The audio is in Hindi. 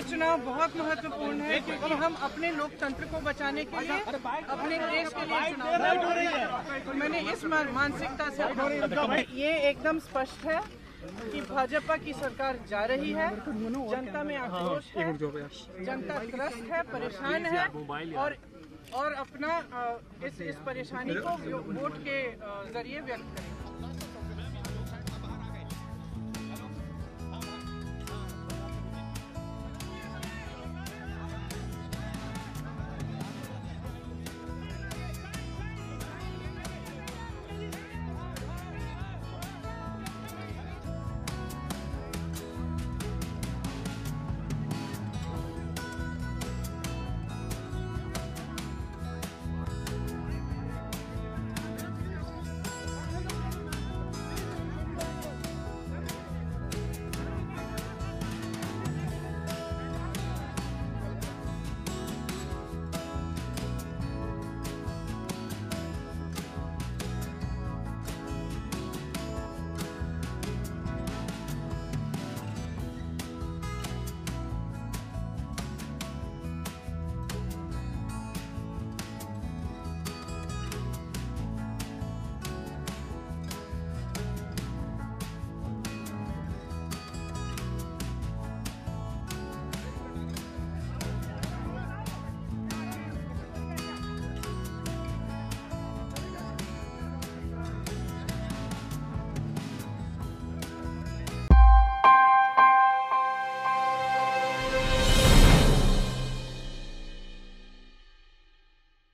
चुनाव बहुत महत्वपूर्ण है क्योंकि हम अपने लोकतंत्र को बचाने के लिए, अपने देश के लिए चुनाव लड़ रहे हैं। तो मैंने इस मानसिकता से ये एकदम स्पष्ट है कि भाजपा की सरकार जा रही है, जनता में आक्रोश है, जनता त्रस्त है, परेशान है और अपना इस परेशानी को वोट के जरिए व्यक्त करें।